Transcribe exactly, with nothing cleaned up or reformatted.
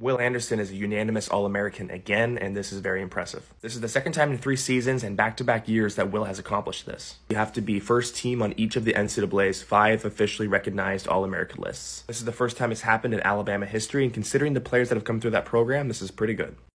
Will Anderson is a unanimous All-American again, and this is very impressive. This is the second time in three seasons and back-to-back years that Will has accomplished this. You have to be first team on each of the N C double A's five officially recognized All-American lists. This is the first time it's happened in Alabama history, and considering the players that have come through that program, this is pretty good.